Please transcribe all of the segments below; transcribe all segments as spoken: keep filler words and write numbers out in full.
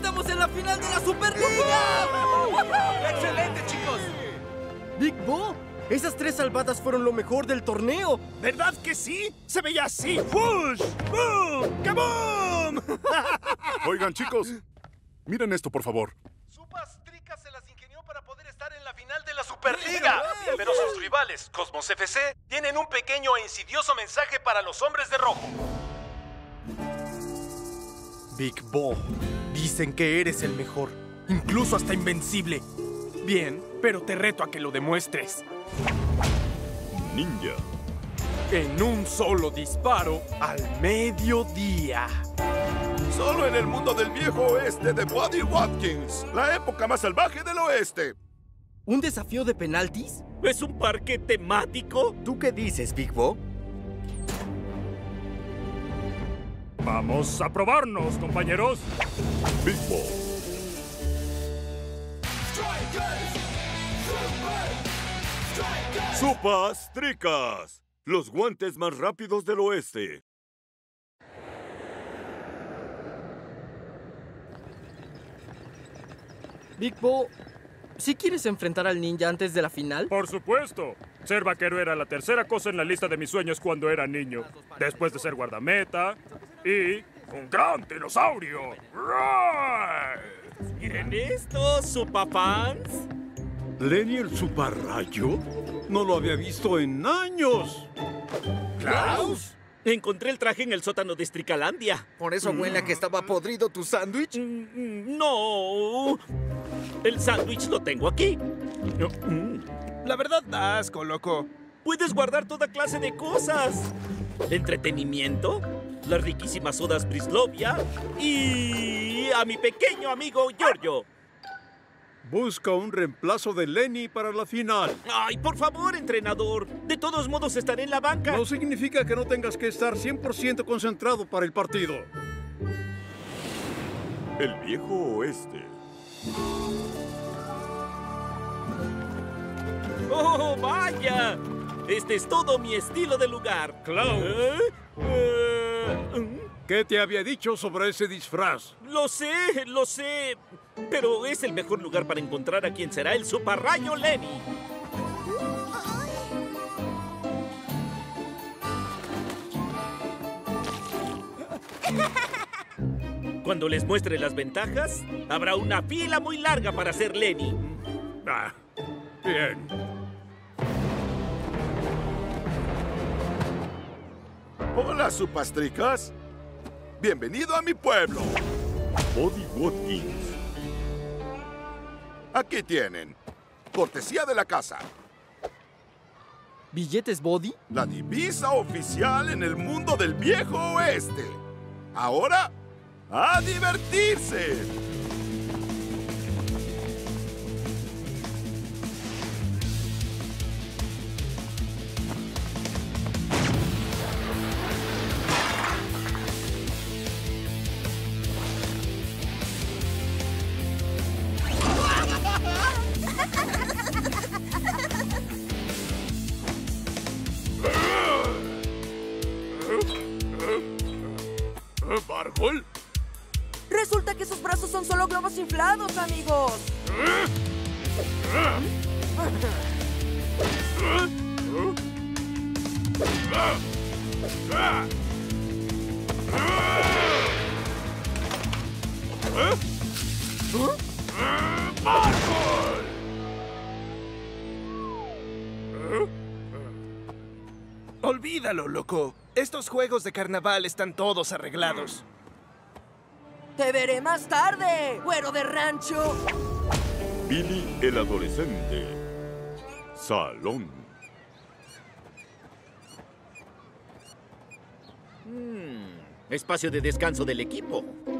¡Estamos en la final de la Superliga! ¡Excelente, chicos! ¡Big Bo! Esas tres salvadas fueron lo mejor del torneo. ¿Verdad que sí? Se veía así. ¡Push! ¡Boom! ¡Kaboom! Oigan, chicos, miren esto, por favor. Supas Tricas se las ingenió para poder estar en la final de la Superliga. Pero sus rivales, Cosmos F C, tienen un pequeño e insidioso mensaje para los hombres de rojo. Big Bo, dicen que eres el mejor, incluso hasta invencible. Bien, pero te reto a que lo demuestres. Ninja. En un solo disparo al mediodía. Solo en el mundo del viejo oeste de Buddy Watkins, la época más salvaje del oeste. ¿Un desafío de penaltis? ¿Es un parque temático? ¿Tú qué dices, Big Bo? Vamos a probarnos, compañeros. Big Bo. Supas Tricas, los guantes más rápidos del oeste. Big Bo, ¿sí quieres enfrentar al ninja antes de la final? Por supuesto. Ser vaquero era la tercera cosa en la lista de mis sueños cuando era niño. Después de ser guardameta y un gran dinosaurio. ¡Roar! Miren esto, Supafans. ¿Lenny el Superrayo? No lo había visto en años. ¿Klaus? Encontré el traje en el sótano de Stricalandia. ¿Por eso huele a que estaba podrido tu sándwich? Mm, No. El sándwich lo tengo aquí. La verdad da asco, loco. Puedes guardar toda clase de cosas. Entretenimiento, las riquísimas sodas Prislovia y a mi pequeño amigo Giorgio. Busca un reemplazo de Lenny para la final. Ay, por favor, entrenador. De todos modos estaré en la banca. No significa que no tengas que estar cien por ciento concentrado para el partido. El viejo oeste. ¡Oh, vaya! Este es todo mi estilo de lugar. Klaus. ¿Eh? Eh, ¿Qué te había dicho sobre ese disfraz? Lo sé, lo sé. Pero es el mejor lugar para encontrar a quien será el Superrayo Lenny. Cuando les muestre las ventajas, habrá una fila muy larga para ser Lenny. Ah, bien. Hola, Supas Tricas. Bienvenido a mi pueblo. Buddy Watkins. Aquí tienen. Cortesía de la casa. ¿Billetes Body? La divisa oficial en el mundo del viejo oeste. Ahora, ¡a divertirse! ¿Bárgol? Resulta que sus brazos son solo globos inflados, amigos. Olvídalo, loco. Estos juegos de carnaval están todos arreglados. Te veré más tarde, güero de rancho. Billy el adolescente. Salón. Hmm, espacio de descanso del equipo.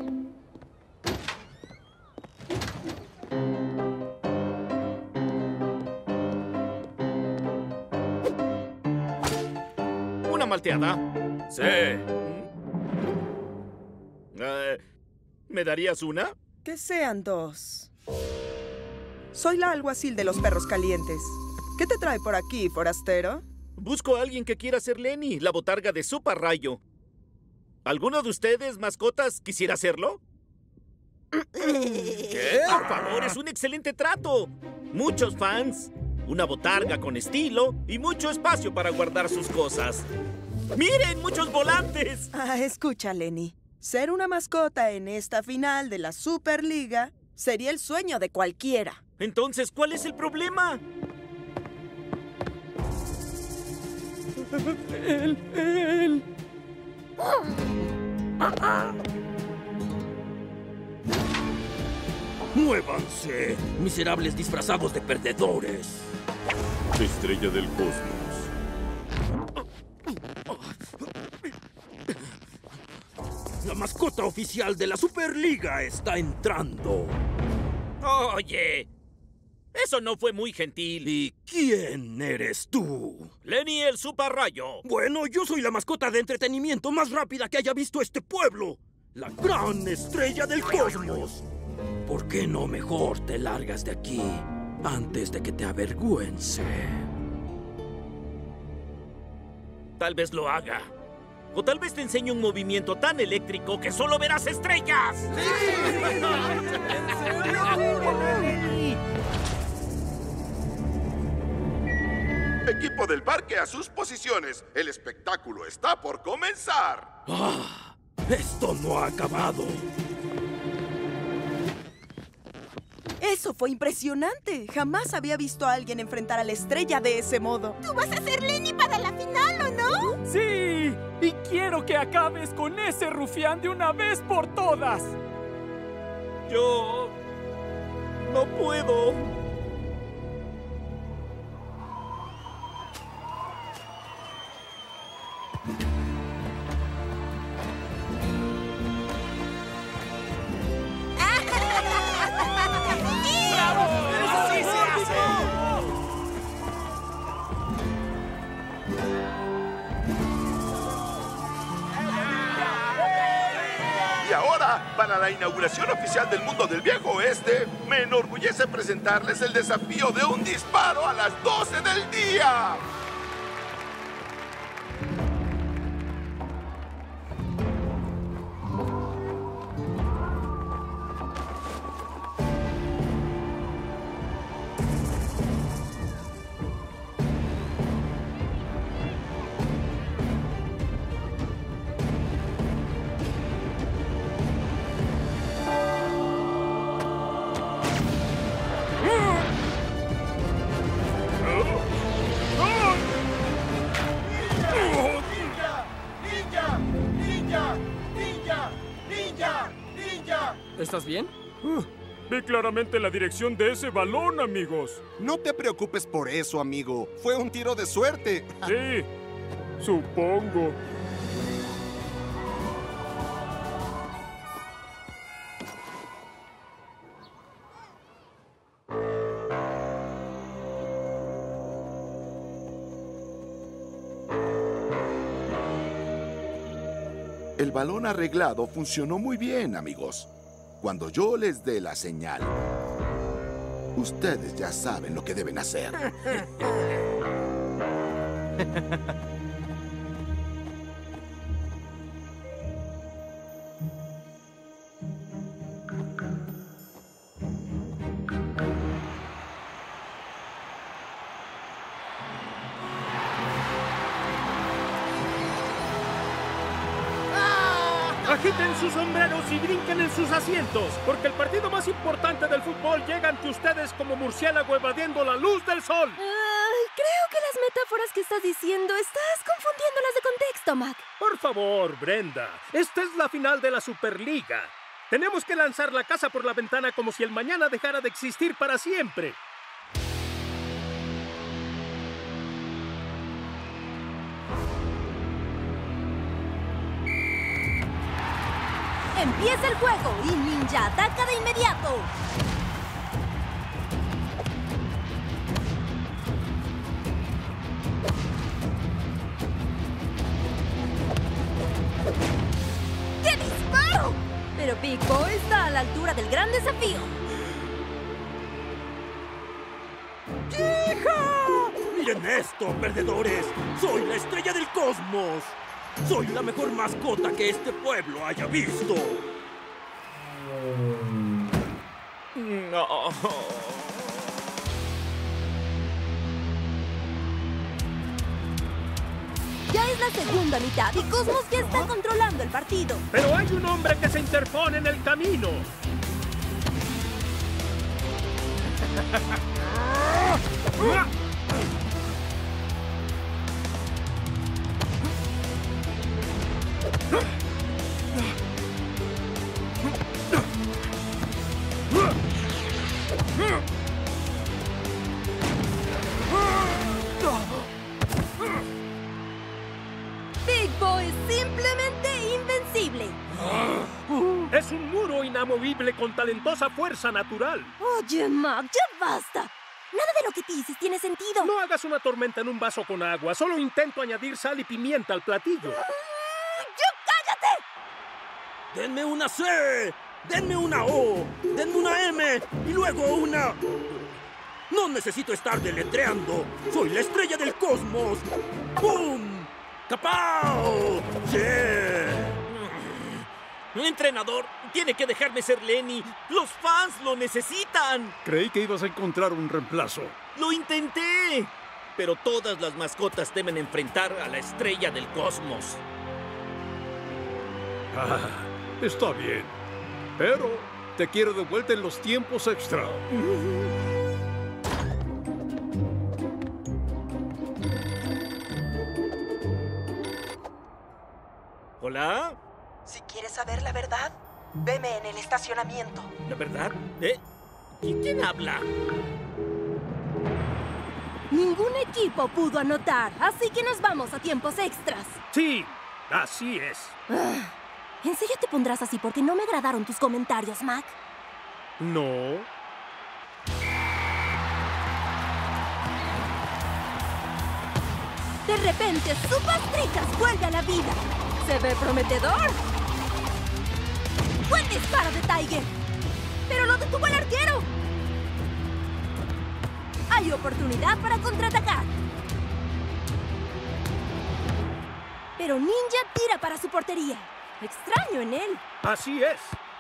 ¿Una malteada? Sí. Eh, ¿Me darías una? Que sean dos. Soy la alguacil de los perros calientes. ¿Qué te trae por aquí, forastero? Busco a alguien que quiera ser Lenny, la botarga de Superrayo. ¿Alguno de ustedes, mascotas, quisiera hacerlo? ¿Qué? Por favor, es un excelente trato. Muchos fans, una botarga con estilo y mucho espacio para guardar sus cosas. ¡Miren, muchos volantes! Ah, escucha, Lenny. Ser una mascota en esta final de la Superliga sería el sueño de cualquiera. Entonces, ¿cuál es el problema? Él, él. ¡Muévanse, miserables disfrazados de perdedores! Estrella del cosmos. La mascota oficial de la Superliga está entrando. Oye, eso no fue muy gentil. ¿Y quién eres tú? Lenny el Superrayo. Bueno, yo soy la mascota de entretenimiento más rápida que haya visto este pueblo. La gran estrella del cosmos. ¿Por qué no mejor te largas de aquí antes de que te avergüence? Tal vez lo haga. O tal vez te enseñe un movimiento tan eléctrico que solo verás estrellas. Equipo del parque a sus posiciones. El espectáculo está por comenzar. ¡Ah! ¡Esto no ha acabado! Eso fue impresionante. Jamás había visto a alguien enfrentar a la estrella de ese modo. ¿Tú vas a ser Lenny para la final o no? ¡Sí! Y quiero que acabes con ese rufián de una vez por todas. Yo... no puedo. Y ahora, para la inauguración oficial del mundo del viejo oeste, me enorgullece presentarles el desafío de un disparo a las doce del día. ¿Estás bien? Uh, vi claramente la dirección de ese balón, amigos. No te preocupes por eso, amigo. Fue un tiro de suerte. Sí, supongo. El balón arreglado funcionó muy bien, amigos. Cuando yo les dé la señal, ustedes ya saben lo que deben hacer. Agiten sus sombreros y brinquen en sus asientos, porque el partido más importante del fútbol llega ante ustedes como murciélago evadiendo la luz del sol. Uh, creo que las metáforas que estás diciendo estás confundiéndolas de contexto, Mac. Por favor, Brenda, esta es la final de la Superliga. Tenemos que lanzar la casa por la ventana como si el mañana dejara de existir para siempre. Empieza el juego y Ninja ataca de inmediato. ¡Qué disparo! Pero Pico está a la altura del gran desafío. ¡Hija! ¡Miren esto, perdedores! ¡Soy la estrella del cosmos! ¡Soy la mejor mascota que este pueblo haya visto! Oh. Ya es la segunda mitad y Cosmos ya está controlando el partido. Pero hay un hombre que se interpone en el camino. Big Boy es simplemente invencible. Es un muro inamovible con talentosa fuerza natural. Oye, Mac, ya basta. Nada de lo que dices tiene sentido. No hagas una tormenta en un vaso con agua. Solo intento añadir sal y pimienta al platillo. ¡Ya cállate! ¡Denme una C! ¡Denme una O! ¡Denme una M! ¡Y luego una... No necesito estar deletreando. ¡Soy la estrella del cosmos! ¡Bum! ¡Capao! ¡Yeah! Entrenador, tiene que dejarme ser Lenny. Los fans lo necesitan. Creí que ibas a encontrar un reemplazo. Lo intenté. Pero todas las mascotas deben enfrentar a la estrella del cosmos. Ah, está bien. Pero te quiero de vuelta en los tiempos extra. ¿Hola? Si quieres saber la verdad, veme en el estacionamiento. ¿La verdad? ¿Eh? ¿Y quién habla? Ningún equipo pudo anotar, así que nos vamos a tiempos extras. Sí, así es. Ah, ¿en serio te pondrás así porque no me agradaron tus comentarios, Mac? No. De repente, Superstricas vuelve a la vida. Se ve prometedor. ¡Buen disparo de Tiger! ¡Pero lo detuvo el arquero! Hay oportunidad para contraatacar. Pero Ninja tira para su portería. Extraño en él. Así es.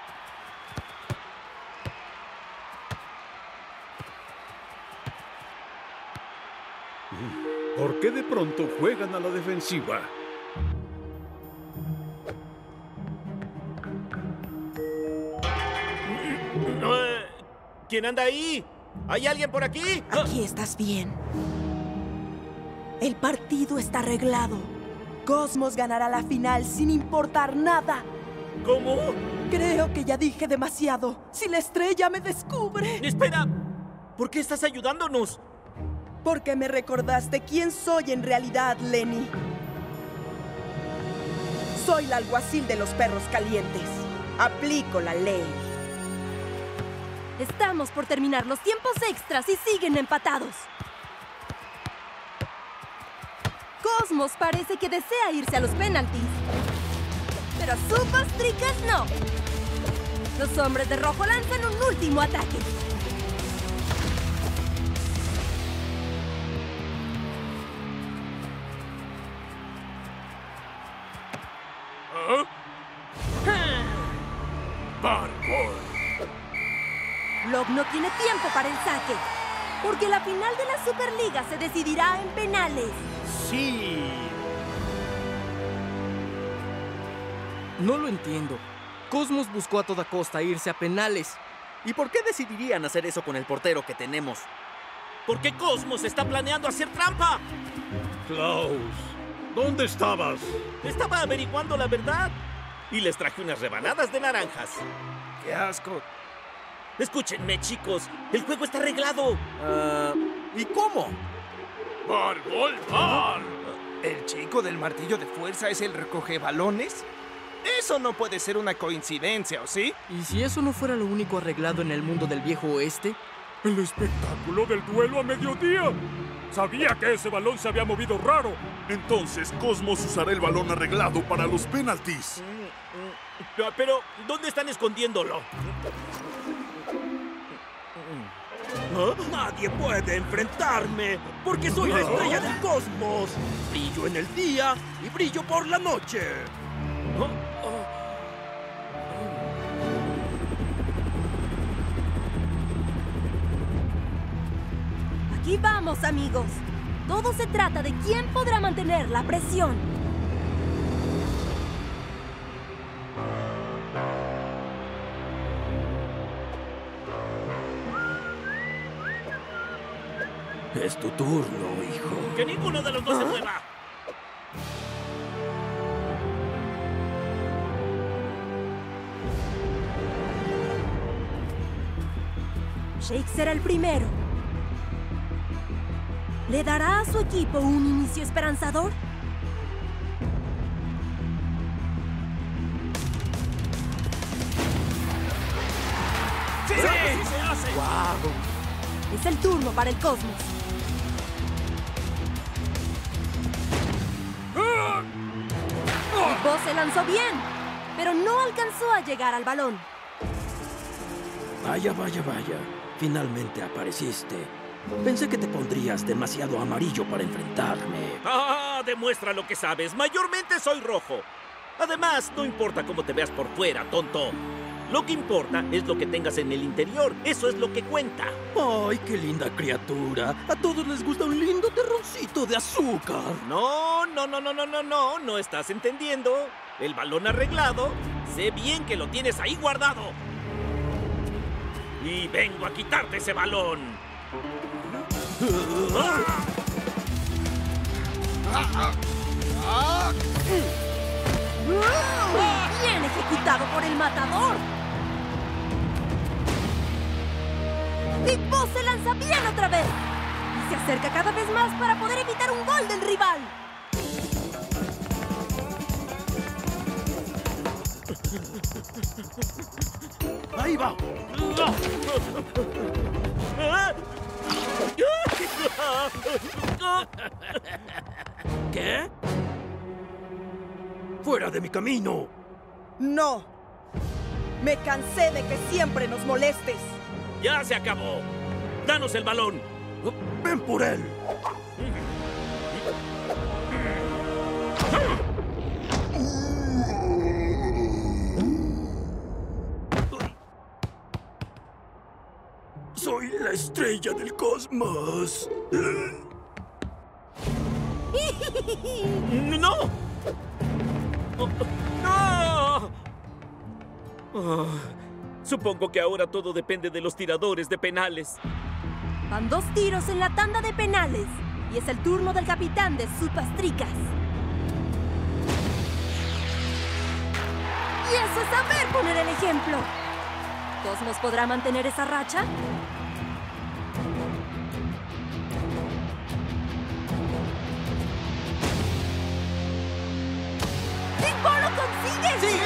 ¿Por qué de pronto juegan a la defensiva? ¿Quién anda ahí? ¿Hay alguien por aquí? Aquí estás bien. El partido está arreglado. Cosmos ganará la final sin importar nada. ¿Cómo? Creo que ya dije demasiado. Si la estrella me descubre... ¡Espera! ¿Por qué estás ayudándonos? Porque me recordaste quién soy en realidad, Lenny. Soy la alguacil de los perros calientes. Aplico la ley. Estamos por terminar los tiempos extras y siguen empatados. Cosmos parece que desea irse a los penaltis. Pero Superstricas no. Los hombres de rojo lanzan un último ataque. ¿Ah? ¡Barbol! Log no tiene tiempo para el saque, porque la final de la Superliga se decidirá en penales. Sí. No lo entiendo. Cosmos buscó a toda costa irse a penales. ¿Y por qué decidirían hacer eso con el portero que tenemos? Porque Cosmos está planeando hacer trampa. Klaus, ¿dónde estabas? Estaba averiguando la verdad. Y les traje unas rebanadas de naranjas. ¡Qué asco! Escúchenme, chicos. El juego está arreglado. Uh, ¿Y cómo? ¡Barbol, bar! ¿El chico del martillo de fuerza es el recoge balones? Eso no puede ser una coincidencia, ¿o sí? ¿Y si eso no fuera lo único arreglado en el mundo del viejo oeste? ¡El espectáculo del duelo a mediodía! Sabía que ese balón se había movido raro. Entonces Cosmos usará el balón arreglado para los penaltis. Pero, ¿dónde están escondiéndolo? ¿Ah? Nadie puede enfrentarme, porque soy la estrella del cosmos. Brillo en el día y brillo por la noche. Aquí vamos, amigos. Todo se trata de quién podrá mantener la presión. Es tu turno, hijo. ¡Que ninguno de los dos se mueva! Shake será el primero. ¿Le dará a su equipo un inicio esperanzador? ¡Sí! ¡Sí! ¡Sí se hace! ¡Guau! Es el turno para el Cosmos. Big Boss se lanzó bien, pero no alcanzó a llegar al balón. Vaya, vaya, vaya. Finalmente apareciste. Pensé que te pondrías demasiado amarillo para enfrentarme. ¡Ah! Demuestra lo que sabes. Mayormente soy rojo. Además, no importa cómo te veas por fuera, tonto. Lo que importa es lo que tengas en el interior. Eso es lo que cuenta. ¡Ay, qué linda criatura! A todos les gusta un lindo terroncito de azúcar. No, no, no, no, no, no, no. No estás entendiendo. El balón arreglado. Sé bien que lo tienes ahí guardado. Y vengo a quitarte ese balón. ¡Bien ejecutado por el matador! Big Boss se lanza bien otra vez y se acerca cada vez más para poder evitar un gol del rival. ¡Ahí va! ¿Qué? ¡Fuera de mi camino! ¡No! Me cansé de que siempre nos molestes. ¡Ya se acabó! ¡Danos el balón! ¡Ven por él! Soy la estrella del cosmos. ¡No! ¡No! Oh, supongo que ahora todo depende de los tiradores de penales. Van dos tiros en la tanda de penales y es el turno del capitán de Supastricas. Y eso es saber poner el ejemplo. ¿Cosmos podrá mantener esa racha? ¡Big Boss lo consigue! ¡Sí!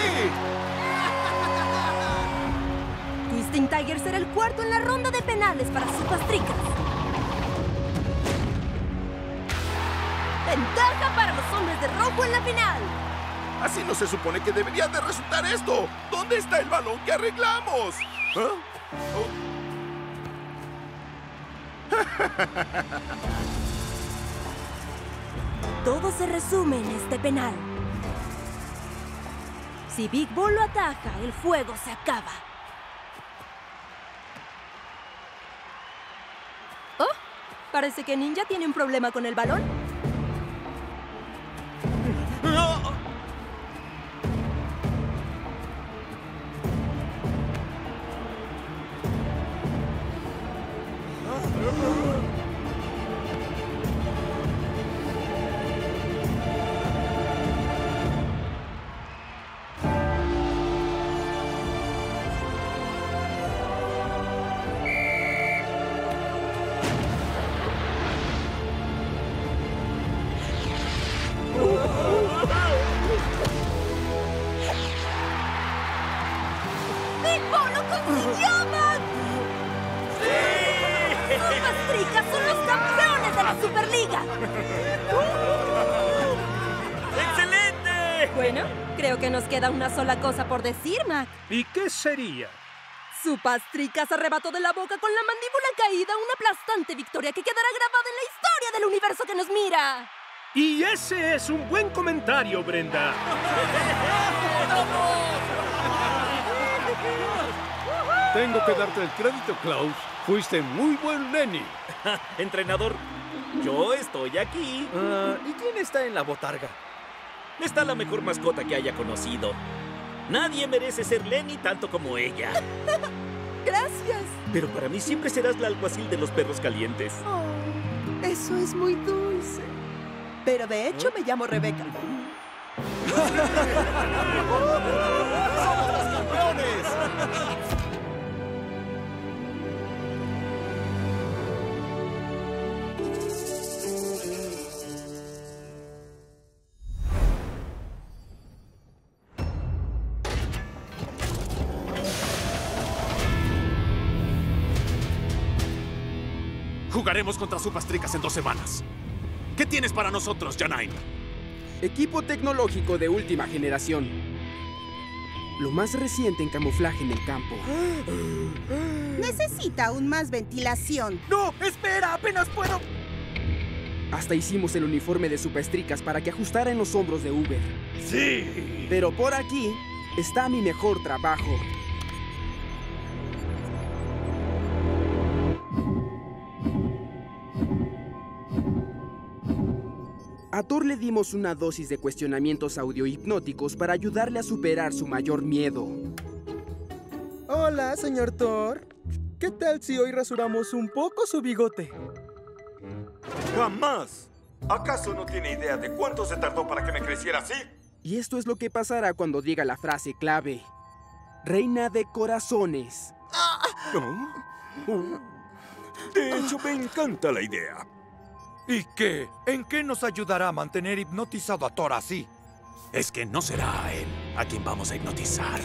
Twisting Tiger será el cuarto en la ronda de penales para Supastricas. Ventaja para los hombres de rojo en la final. Así no se supone que debería de resultar esto. ¿Dónde está el balón que arreglamos? ¿Ah? Oh. Todo se resume en este penal. Si Big Boss lo ataja, el juego se acaba. Oh, parece que Ninja tiene un problema con el balón. Bueno, creo que nos queda una sola cosa por decir, Mac. ¿Y qué sería? Supastricas arrebató de la boca con la mandíbula caída una aplastante victoria que quedará grabada en la historia del universo que nos mira. Y ese es un buen comentario, Brenda. Tengo que darte el crédito, Klaus. Fuiste muy buen Lenny. Entrenador, yo estoy aquí. Uh, ¿Y quién está en la botarga? Está la mejor mascota que haya conocido. Nadie merece ser Lenny tanto como ella. Gracias. Pero para mí siempre serás la alguacil de los perros calientes. Oh, eso es muy dulce. Pero de hecho me llamo Rebeca. ¡Somos los campeones! Jugaremos contra Supastricas en dos semanas. ¿Qué tienes para nosotros, Janine? Equipo tecnológico de última generación. Lo más reciente en camuflaje en el campo. Necesita aún más ventilación. ¡No! ¡Espera! ¡Apenas puedo! Hasta hicimos el uniforme de Supastricas para que ajustara en los hombros de Uber. ¡Sí! Pero por aquí está mi mejor trabajo. A Thor le dimos una dosis de cuestionamientos audiohipnóticos para ayudarle a superar su mayor miedo. Hola, señor Thor. ¿Qué tal si hoy rasuramos un poco su bigote? ¡Jamás! ¿Acaso no tiene idea de cuánto se tardó para que me creciera así? Y esto es lo que pasará cuando diga la frase clave. Reina de corazones. De hecho, me encanta la idea. ¿Y qué? ¿En qué nos ayudará a mantener hipnotizado a Thor así? Es que no será a él a quien vamos a hipnotizar.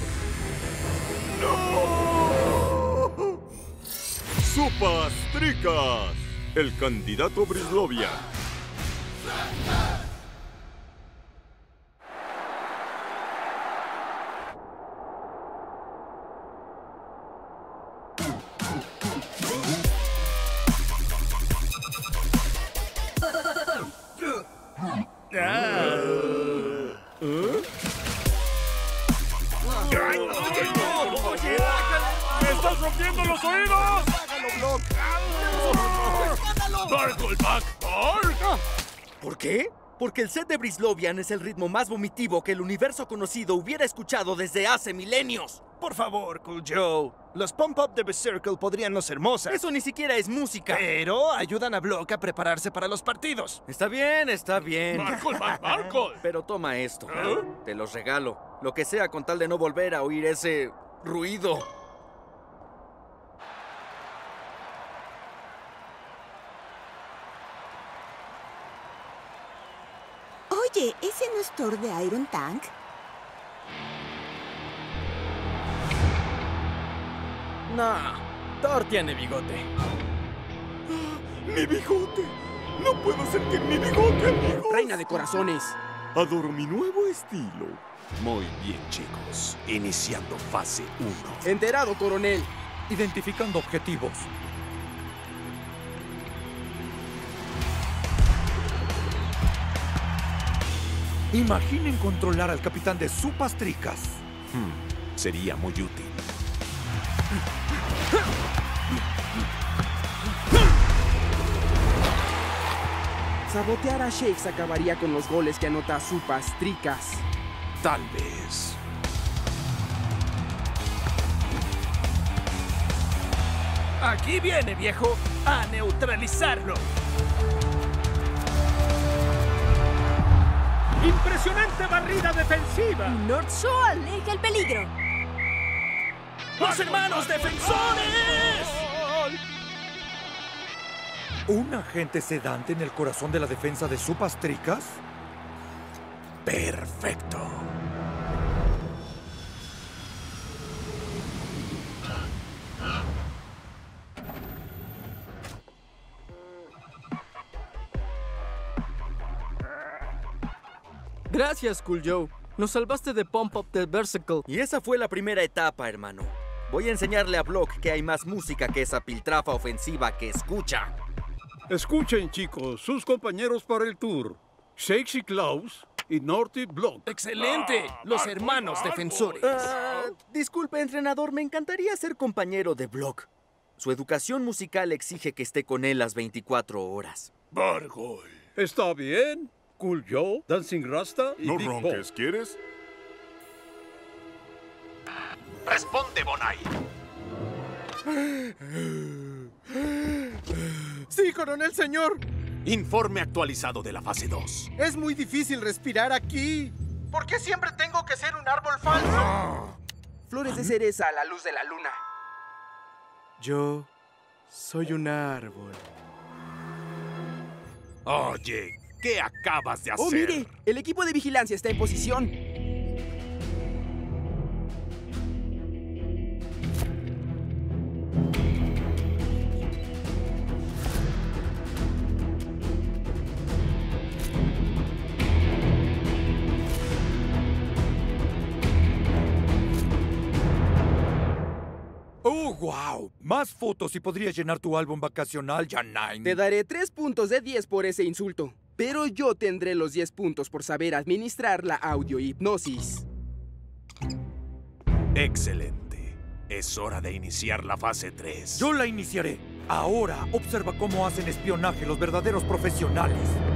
¡No! ¡Supastricas! El candidato Brislovia. ¡Me estás rompiendo los oídos! ¡Barkleback! ¿Por qué? Porque el set de Brislovian es el ritmo más vomitivo que el universo conocido hubiera escuchado desde hace milenios. Por favor, Cool Joe. Los pump-up de Berserkle podrían no ser mozas. Eso ni siquiera es música. Pero ayudan a Block a prepararse para los partidos. Está bien, está bien. ¡Barkleback, Barkle! Pero toma esto. Te los regalo. Lo que sea con tal de no volver a oír ese ruido. Oye, ¿ese no es Thor de Iron Tank? No, Thor tiene bigote. ¡Mi bigote! ¡No puedo sentir mi bigote, amigos! Reina de corazones. Adoro mi nuevo estilo. Muy bien, chicos. Iniciando fase uno. Enterado, coronel. Identificando objetivos. Imaginen controlar al capitán de Supastricas. Hmm, sería muy útil. Sabotear a Shakes acabaría con los goles que anota Supastricas. Tal vez. Aquí viene, viejo, a neutralizarlo. ¡Impresionante barrida defensiva! North Shore aleja el peligro. ¡Los hermanos defensores! ¿Un agente sedante en el corazón de la defensa de Supastricas? Perfecto. Gracias, Cool Joe. Nos salvaste de Pump Up de Berserkle. Y esa fue la primera etapa, hermano. Voy a enseñarle a Block que hay más música que esa piltrafa ofensiva que escucha. Escuchen, chicos, sus compañeros para el tour. Shakes y Klaus y Norty Block. ¡Excelente! Los hermanos defensores. Uh, disculpe, entrenador, me encantaría ser compañero de Block. Su educación musical exige que esté con él las veinticuatro horas. Bargol. Está bien. Cool Joe, Dancing Rasta y No Big ronques, Bo. ¿quieres? Responde, Bonai. Sí, coronel, señor. Informe actualizado de la fase dos. Es muy difícil respirar aquí. ¿Por qué siempre tengo que ser un árbol falso? Flores de cereza a la luz de la luna. Yo soy un árbol. Oye, ¿qué acabas de hacer? ¡Oh, mire! El equipo de vigilancia está en posición. ¡Oh, wow! Más fotos y podrías llenar tu álbum vacacional, Janine. Te daré tres puntos de diez por ese insulto. Pero yo tendré los diez puntos por saber administrar la audiohipnosis. Excelente. Es hora de iniciar la fase tres. Yo la iniciaré. Ahora, observa cómo hacen espionaje los verdaderos profesionales.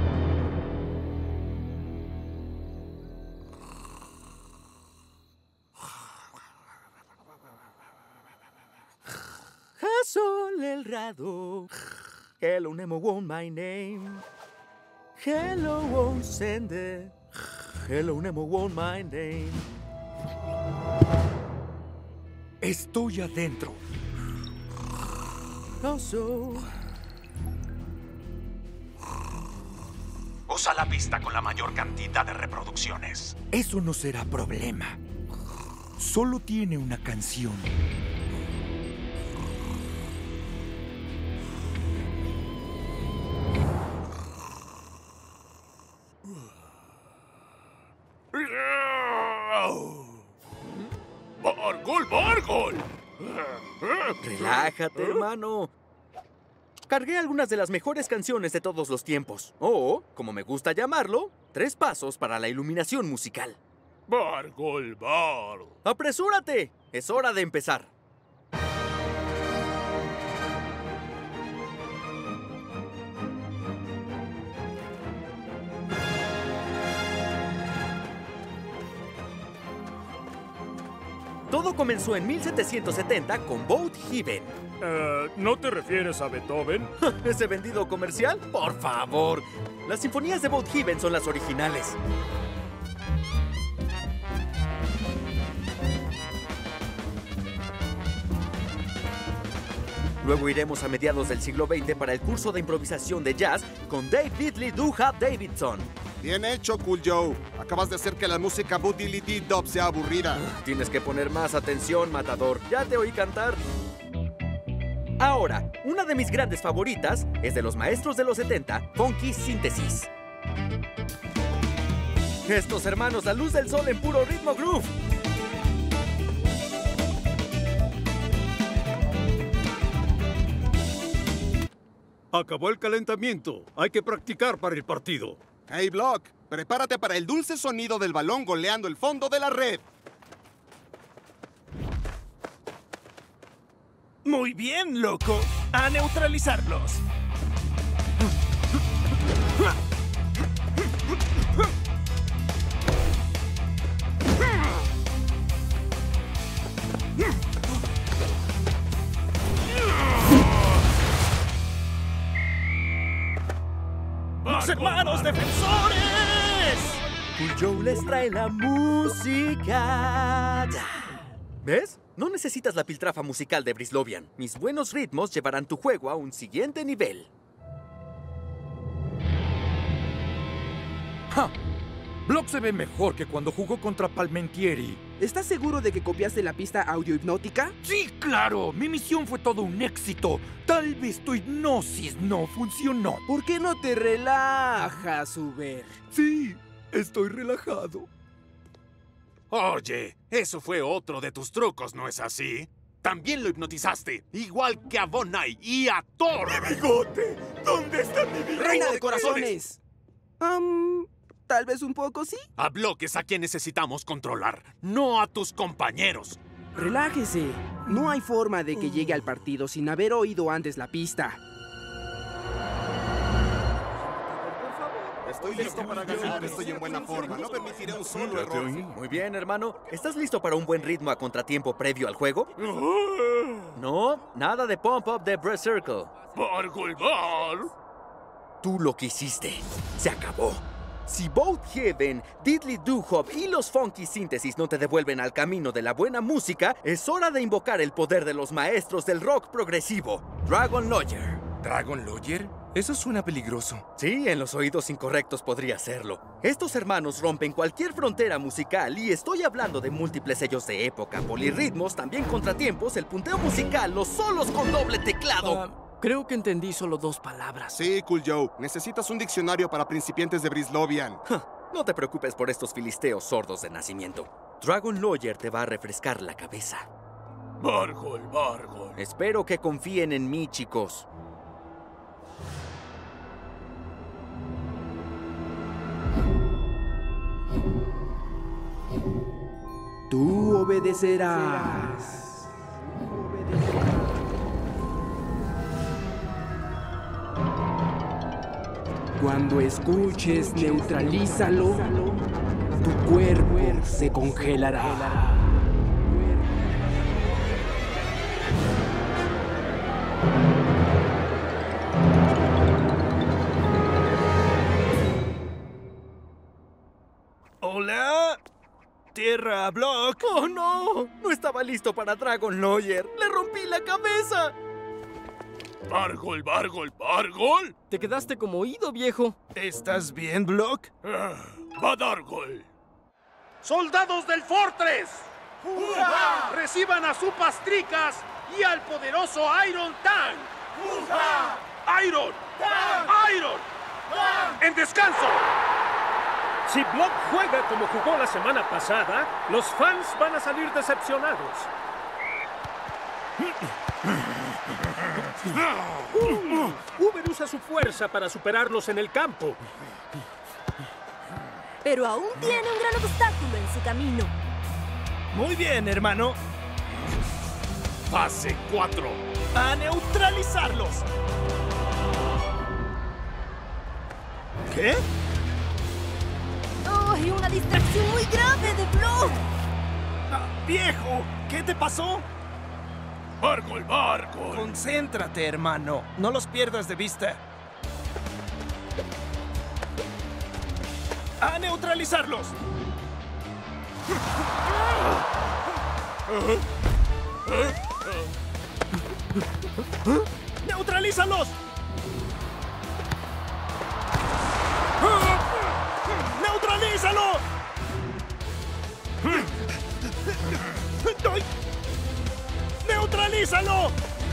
Hasol el rado. Hello, Nemo, want my name. Hello, won't send it. Hello, Nemo, want my name. Estoy adentro. Also. Usa la pista con la mayor cantidad de reproducciones. Eso no será problema. Solo tiene una canción. ¡Bargol, Bargol! Relájate, hermano. Cargué algunas de las mejores canciones de todos los tiempos. O, como me gusta llamarlo, tres pasos para la iluminación musical. ¡Bargol, Bargol! ¡Apresúrate! Es hora de empezar. Todo comenzó en mil setecientos setenta con Boathaven. Uh, ¿No te refieres a Beethoven? ¿Ese vendido comercial? Por favor. Las sinfonías de Boathaven son las originales. Luego iremos a mediados del siglo veinte para el curso de improvisación de jazz con Dave Diddley Duha Davidson. Bien hecho, Cool Joe. Acabas de hacer que la música Boodily-Dee-Dop sea aburrida. Tienes que poner más atención, matador. Ya te oí cantar. Ahora, una de mis grandes favoritas es de los maestros de los setenta, Funky Synthesis. Estos hermanos, la luz del sol en puro ritmo groove. Acabó el calentamiento. Hay que practicar para el partido. Hey, Block, prepárate para el dulce sonido del balón goleando el fondo de la red. Muy bien, loco. A neutralizarlos. ¡Los hermanos defensores! Cool Joe les trae la música. ¿Ves? No necesitas la piltrafa musical de Brislovian. Mis buenos ritmos llevarán tu juego a un siguiente nivel. ¡Ja! Block se ve mejor que cuando jugó contra Palmentieri. ¿Estás seguro de que copiaste la pista audiohipnótica? ¡Sí, claro! Mi misión fue todo un éxito. Tal vez tu hipnosis no funcionó. ¿Por qué no te relajas, Uber? Sí, estoy relajado. Oye, eso fue otro de tus trucos, ¿no es así? También lo hipnotizaste, igual que a Bonai y a Thor. ¡Mi bigote! ¿Dónde está mi bigote? ¡Reina de corazones! Um, tal vez un poco, sí. A Block es a quien necesitamos controlar, no a tus compañeros. Relájese. No hay forma de que llegue al partido sin haber oído antes la pista. Estoy listo para ganar. Estoy en buena forma. No permitiré un solo error. Muy bien, hermano. ¿Estás listo para un buen ritmo a contratiempo previo al juego? No, nada de Pump Up de Breast Circle. ¡Bargolbar! Tú lo que hiciste. Se acabó. Si Both Heaven, Diddly Do Hop y los Funky Síntesis no te devuelven al camino de la buena música, es hora de invocar el poder de los maestros del rock progresivo, Dragon Lawyer. ¿Dragon Lawyer? Eso suena peligroso. Sí, en los oídos incorrectos podría serlo. Estos hermanos rompen cualquier frontera musical y estoy hablando de múltiples sellos de época, polirritmos, también contratiempos, el punteo musical, los solos con doble teclado. Uh, creo que entendí solo dos palabras. Sí, Cool Joe. Necesitas un diccionario para principiantes de Brislovian. No te preocupes por estos filisteos sordos de nacimiento. Dragon Lawyer te va a refrescar la cabeza. Bargol, Bargol. Espero que confíen en mí, chicos. Tú obedecerás. Cuando escuches neutralízalo, tu cuerpo se congelará. Hola. Tierra, Block. ¡Oh, no! No estaba listo para Dragon Lawyer. ¡Le rompí la cabeza! ¡Bargol, Bargol, Bargol! Te quedaste como oído, viejo. ¿Estás bien, Block? Ah, ¡Badargol! ¡Soldados del Fortress! ¡Hurra! ¡Reciban a Supas Tricas y al poderoso Iron Tank! ¡Hurra! ¡Iron! ¡Tank! ¡Iron! ¡Tank! ¡En descanso! Si Block juega como jugó la semana pasada, los fans van a salir decepcionados. Uh, Uber usa su fuerza para superarlos en el campo. Pero aún tiene un gran obstáculo en su camino. Muy bien, hermano. Fase cuatro. ¡A neutralizarlos! ¿Qué? ¡Ay, una distracción muy grave de Block! Ah, ¡Viejo! ¿Qué te pasó? ¡Bargol, Bargol! Concéntrate, hermano. No los pierdas de vista. ¡A neutralizarlos! ¡Neutralízalos! ¡Neutralízalo! ¡Neutralízalo!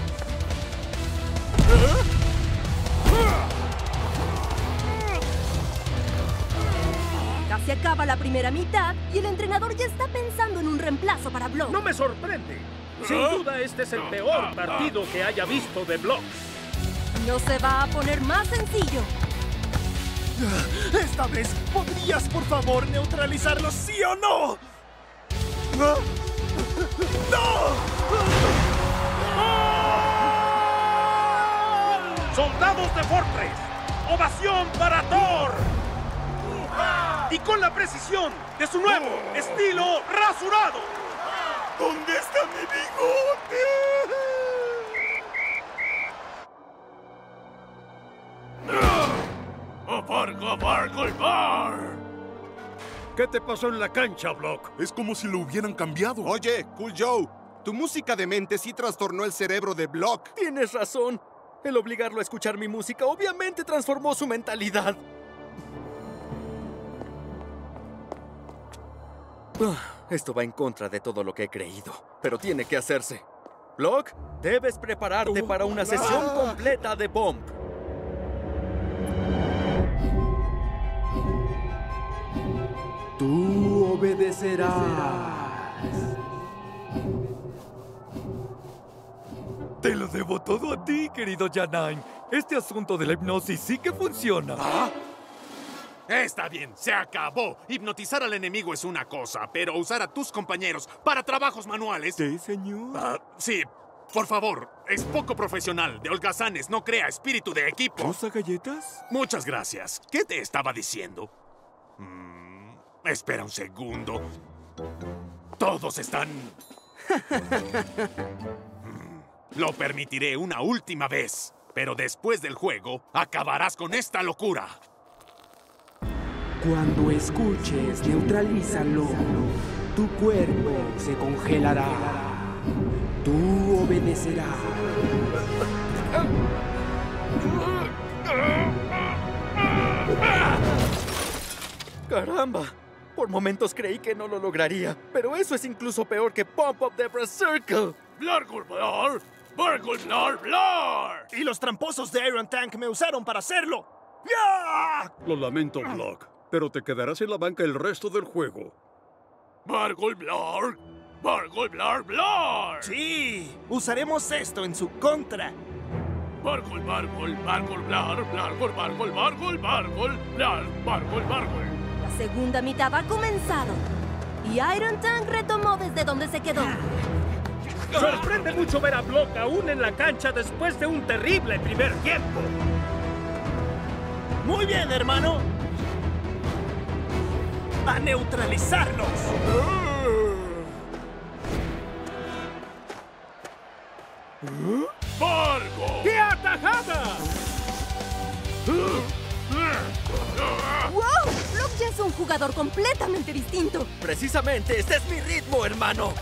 Casi acaba la primera mitad y el entrenador ya está pensando en un reemplazo para Block. No me sorprende. Sin duda este es el peor partido que haya visto de Block. No se va a poner más sencillo. Esta vez, ¿podrías por favor neutralizarlos, sí o no? ¡No! ¡Soldados de Fortress! ¡Ovación para Thor! Y con la precisión de su nuevo estilo rasurado. ¿Dónde está mi bigote? ¡Bargol, Bargol, Bar! ¿Qué te pasó en la cancha, Block? Es como si lo hubieran cambiado. Oye, Cool Joe, tu música de mente sí trastornó el cerebro de Block. Tienes razón. El obligarlo a escuchar mi música obviamente transformó su mentalidad. Esto va en contra de todo lo que he creído, pero tiene que hacerse. Block, debes prepararte para una sesión completa de Bump. Tú obedecerás. Te lo debo todo a ti, querido Janine. Este asunto de la hipnosis sí que funciona. ¿Ah? Está bien, se acabó. Hipnotizar al enemigo es una cosa, pero usar a tus compañeros para trabajos manuales... Sí, señor. Ah, sí, por favor, es poco profesional. De holgazanes no crea espíritu de equipo. ¿Usa galletas? Muchas gracias. ¿Qué te estaba diciendo? Mm, espera un segundo. Todos están... mm, lo permitiré una última vez, pero después del juego acabarás con esta locura. Cuando escuches, neutralízalo. Tu cuerpo se congelará. Tú obedecerás. ¡Caramba! Por momentos creí que no lo lograría, pero eso es incluso peor que Pump Up the Berserker. ¡Blar, blar! ¡Blar, blar, blar! Y los tramposos de Iron Tank me usaron para hacerlo. ¡Ya! Lo lamento, Block, pero te quedarás en la banca el resto del juego. ¡Bargol, blar! ¡Bargol, blar, blar! Sí, usaremos esto en su contra. Bargol, bargol, bargol, blar, blargol, bargol, bargol, bargol, blar, bargol, bargol. La segunda mitad ha comenzado y Iron Tank retomó desde donde se quedó. Sorprende mucho ver a Block aún en la cancha después de un terrible primer tiempo. Muy bien, hermano. ¡A neutralizarlos! ¡Fargo! ¡Qué atajada! ¡Wow! Block ya es un jugador completamente distinto. Precisamente, este es mi ritmo, hermano.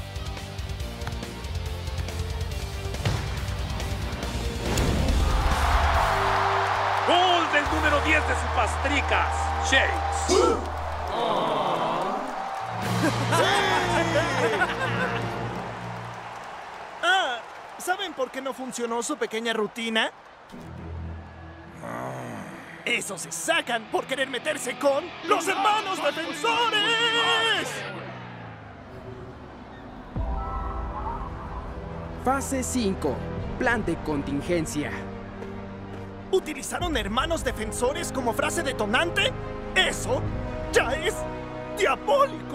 ¡Gol del número diez de su pastricas, Shakes! Ah, ¿saben por qué no funcionó su pequeña rutina? Eso se sacan por querer meterse con los hermanos defensores. Fase cinco. Plan de contingencia. ¿Utilizaron hermanos defensores como frase detonante? ¡Eso ya es diabólico!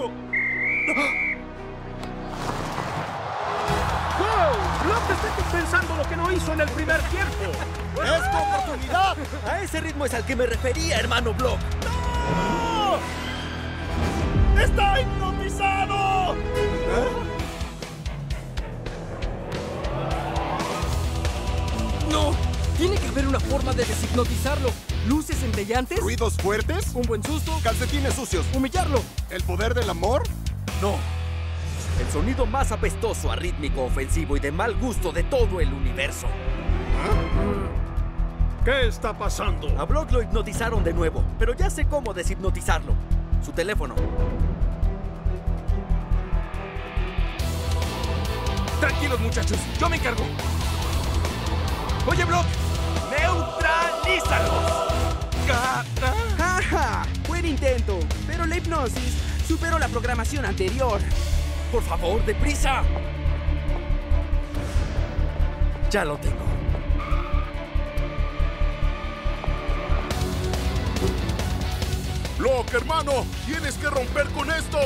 ¡Wow! Block está compensando lo que no hizo en el primer tiempo. ¡Es tu oportunidad! A ese ritmo es al que me refería, hermano Block. ¡No! ¡Está hipnotizado! ¡No! Tiene que haber una forma de deshipnotizarlo. ¿Luces centellantes? ¿Ruidos fuertes? ¿Un buen susto? ¿Calcetines sucios? ¿Humillarlo? ¿El poder del amor? No. El sonido más apestoso, arrítmico, ofensivo y de mal gusto de todo el universo. ¿Qué está pasando? A Block lo hipnotizaron de nuevo, pero ya sé cómo deshipnotizarlo. Su teléfono. Tranquilos, muchachos. Yo me encargo. Oye, Block. ¡Neutralízalos! ¡Jaja! Buen intento, pero la hipnosis superó la programación anterior. Por favor, deprisa. Ya lo tengo. Block, hermano, tienes que romper con esto.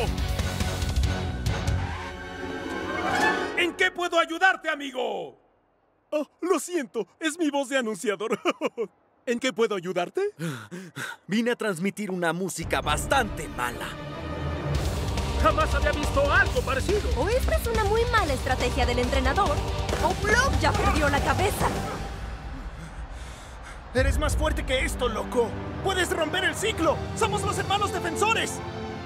¿En qué puedo ayudarte, amigo? Oh, lo siento, es mi voz de anunciador. ¿En qué puedo ayudarte? Vine a transmitir una música bastante mala. Jamás había visto algo parecido. O esta es una muy mala estrategia del entrenador, o Block ya perdió la cabeza. Eres más fuerte que esto, loco. ¡Puedes romper el ciclo! ¡Somos los hermanos defensores!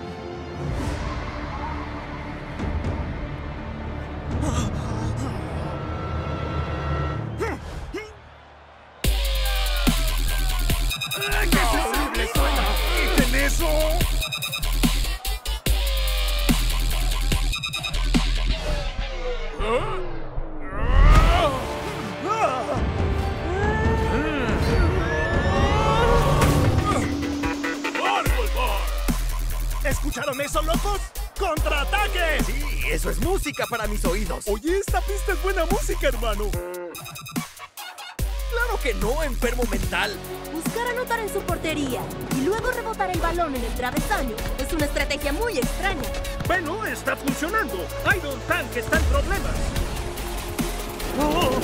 ¡Qué horrible suena! ¿Quiten eso? ¿Escucharon eso, locos? ¡Contraataque! Sí, eso es música para mis oídos. Oye, esta pista es buena música, hermano. Claro que no, enfermo mental. buscar anotar en su portería y luego rebotar el balón en el travesaño es una estrategia muy extraña. Bueno, está funcionando. Iron Tank está en problemas. ¡Oh!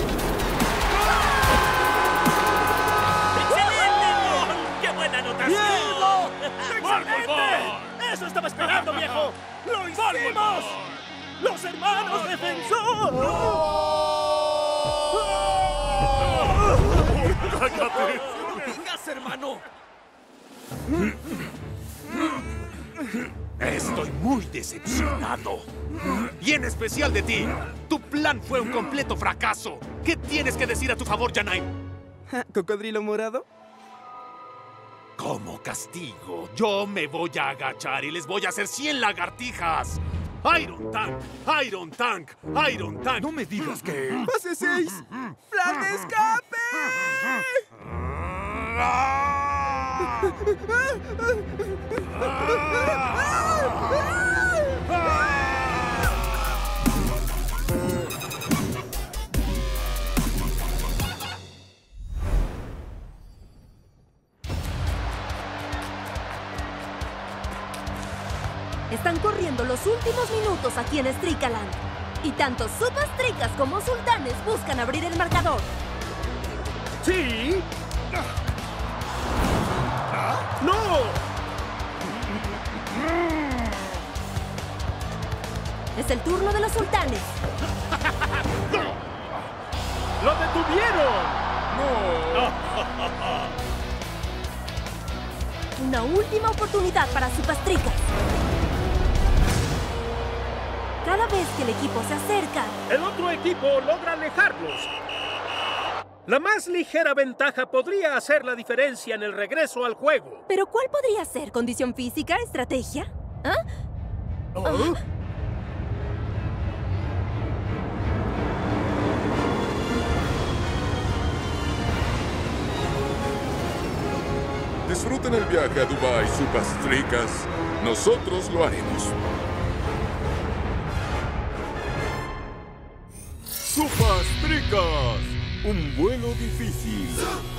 ¡Excelente gol! ¡Qué buena anotación! ¡Excelente! ¡Eso estaba esperando, viejo! ¡Lo hicimos! ¡Los hermanos defensores! ¡Cállate! ¡Vengas, hermano! Estoy muy decepcionado. Y en especial de ti. Tu plan fue un completo fracaso. ¿Qué tienes que decir a tu favor, Janine? ¿Cocodrilo morado? Como castigo, yo me voy a agachar y les voy a hacer cien lagartijas. Iron Tank, Iron Tank, Iron Tank. No me digas que... ¡Pase seis! ¡Plan de escape! Están corriendo los últimos minutos aquí en Strikaland. Y tanto Supastricas como Sultanes buscan abrir el marcador. ¡Sí! ¡No! Es el turno de los Sultanes. ¡Lo detuvieron! ¡No! Una última oportunidad para Supastricas. Cada vez que el equipo se acerca, el otro equipo logra alejarlos. La más ligera ventaja podría hacer la diferencia en el regreso al juego. ¿Pero cuál podría ser? ¿Condición física? ¿Estrategia? ¿Ah? ¿Oh? ¿Ah? Disfruten el viaje a Dubái, Supastricas. Nosotros lo haremos. Supastricas, un vuelo difícil.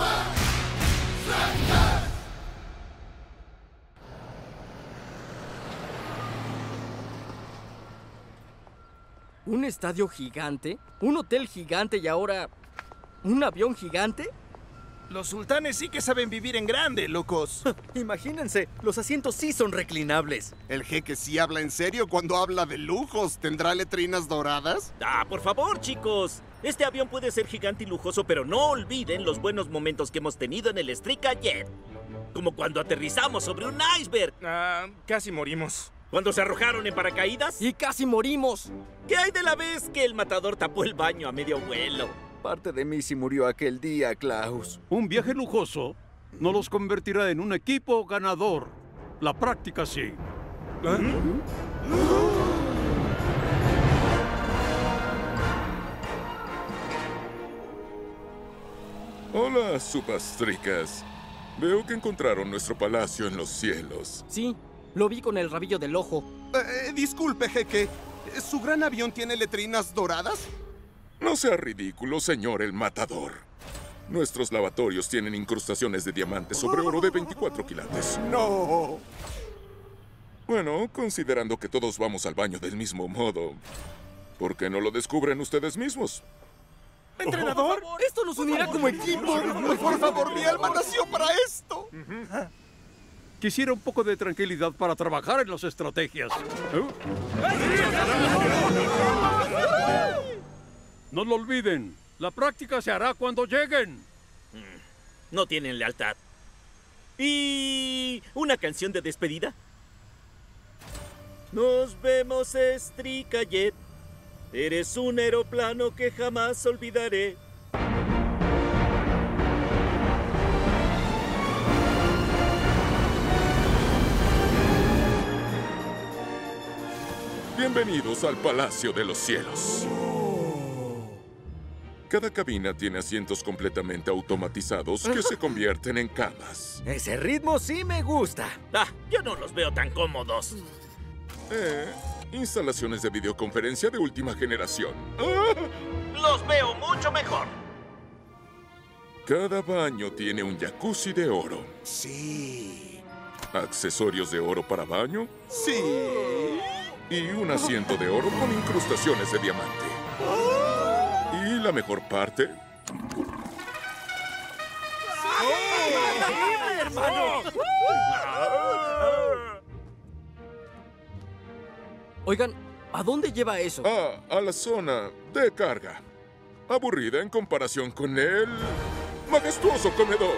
¿Un estadio gigante? ¿Un hotel gigante y ahora un avión gigante? Los sultanes sí que saben vivir en grande, locos. Imagínense, los asientos sí son reclinables. El jeque sí habla en serio cuando habla de lujos. ¿Tendrá letrinas doradas? Ah, por favor, chicos. Este avión puede ser gigante y lujoso, pero no olviden los buenos momentos que hemos tenido en el Strika Jet. Como cuando aterrizamos sobre un iceberg. Ah, casi morimos. Cuando se arrojaron en paracaídas. Y casi morimos. ¿Qué hay de la vez que el matador tapó el baño a medio vuelo? Parte de mí sí murió aquel día, Klaus. Un viaje lujoso no los convertirá en un equipo ganador. La práctica sí. ¿Eh? Hola, Supastricas. Veo que encontraron nuestro palacio en los cielos. Sí, lo vi con el rabillo del ojo. Eh, disculpe, jeque. ¿Su gran avión tiene letrinas doradas? No sea ridículo, señor el matador. Nuestros lavatorios tienen incrustaciones de diamantes sobre oro de veinticuatro quilates. ¡No! Bueno, considerando que todos vamos al baño del mismo modo, ¿por qué no lo descubren ustedes mismos? ¡Entrenador! Oh, ¡esto nos unirá como equipo! ¡Por favor, mi alma nació para esto! Quisiera un poco de tranquilidad para trabajar en las estrategias. ¿Eh? No lo olviden, la práctica se hará cuando lleguen. No tienen lealtad. ¿Y una canción de despedida? Nos vemos, Strika Jet. Eres un aeroplano que jamás olvidaré. Bienvenidos al Palacio de los Cielos. Cada cabina tiene asientos completamente automatizados que se convierten en camas. Ese ritmo sí me gusta. Ah, yo no los veo tan cómodos. Eh, instalaciones de videoconferencia de última generación. Los veo mucho mejor. Cada baño tiene un jacuzzi de oro. Sí. ¿Accesorios de oro para baño? Sí. Y un asiento de oro con incrustaciones de diamante. ¿Y la mejor parte? ¡Increíble, hermano! Oigan, ¿a dónde lleva eso? Ah, a la zona de carga. Aburrida en comparación con el majestuoso comedor.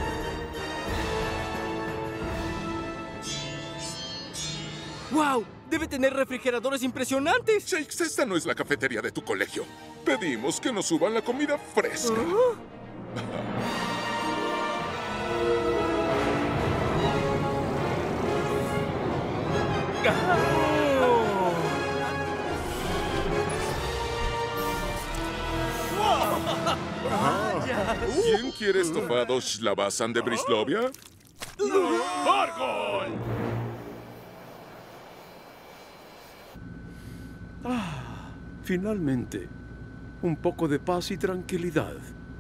¡Wow! Debe tener refrigeradores impresionantes. Shakes, esta no es la cafetería de tu colegio. Pedimos que nos suban la comida fresca. ¿Ah? ¿Quién quiere estofado Shlabazan de Brislovia? ¡Argol! Ah, finalmente, un poco de paz y tranquilidad.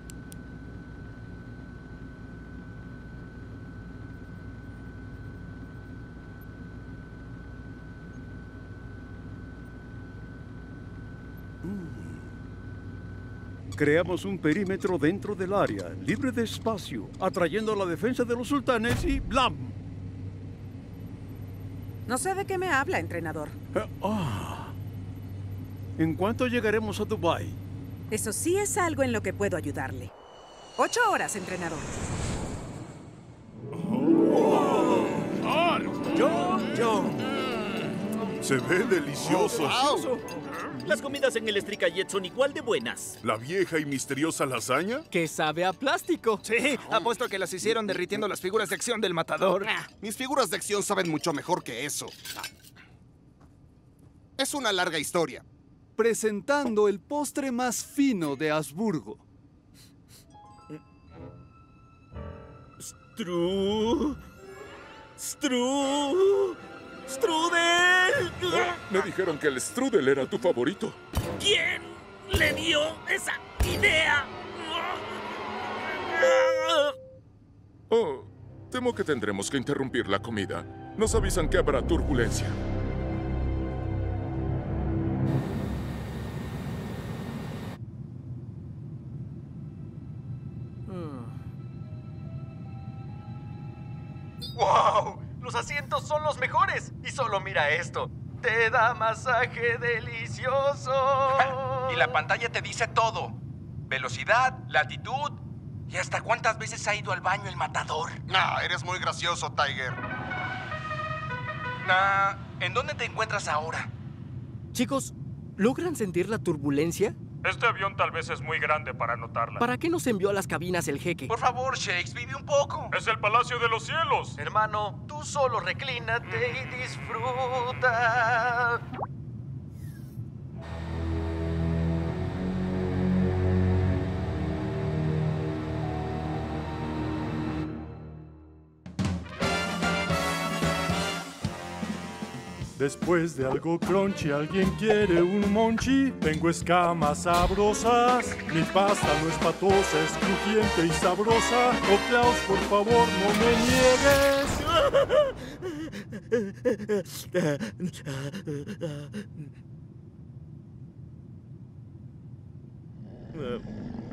Creamos un perímetro dentro del área, libre de espacio, atrayendo a la defensa de los sultanes y ¡blam! No sé de qué me habla, entrenador. Eh, ah. ¿En cuánto llegaremos a Dubái? Eso sí es algo en lo que puedo ayudarle. Ocho horas, entrenador. ¡Yo, yo! Se ve delicioso. Oh, wow. Las comidas en el Stricayet son igual de buenas. ¿La vieja y misteriosa lasaña? Que sabe a plástico. Sí, apuesto que las hicieron derritiendo las figuras de acción del matador. Mis figuras de acción saben mucho mejor que eso. Es una larga historia. Presentando el postre más fino de Habsburgo. Stru... Stru... ¡Strudel! Me dijeron que el strudel era tu favorito. ¿Quién le dio esa idea? Oh, temo que tendremos que interrumpir la comida. Nos avisan que habrá turbulencia. ¡Wow! Los asientos son los mejores. Y solo mira esto. Te da masaje delicioso. Y la pantalla te dice todo. Velocidad, latitud y hasta cuántas veces ha ido al baño el matador. No, eres muy gracioso, Tiger. Ah, ¿en dónde te encuentras ahora? Chicos, ¿logran sentir la turbulencia? Este avión tal vez es muy grande para notarla. ¿Para qué nos envió a las cabinas el jeque? Por favor, Shakes, vive un poco. Es el Palacio de los Cielos. Hermano, tú solo reclínate y disfruta. Después de algo crunchy, ¿alguien quiere un monchi? Tengo escamas sabrosas, mi pasta no es patosa, es crujiente y sabrosa. Oh, Klaus, por favor, no me niegues.